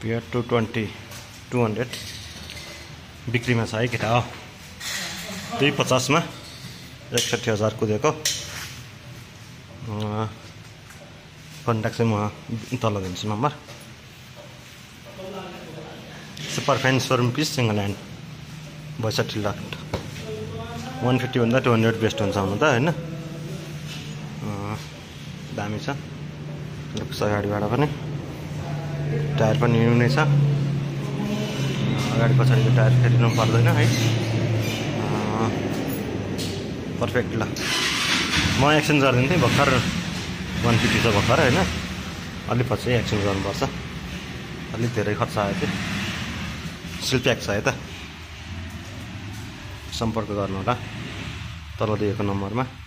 VR 200 बिक्रीमा छ है केटा हो 250 मा 61,000 कुदेको कन्ट्याक्ट चाहिँ म तल दिन्छु number super fine showroom piece single hand 62 lakh 150 भन्दा 200 बेस्ट हुन्छ हुनु त हैन दामी छ अगाडिबाट पनि टायर पनि न्यू नै छ अगाडि पछाडिको टायर फेरिनु पर्दैन है पर्फेक्ट ल म एक्सचेन्ज गरिदिन्थेँ भर्खर 150 छ भर्खर हैन अलि पछि एक्सचेन्ज गर्नुपर्छ अलि धेरै खर्च आयो थियो सिल प्याक छ है त सम्पर्क गर्नु होला तल दिएको नम्बरमा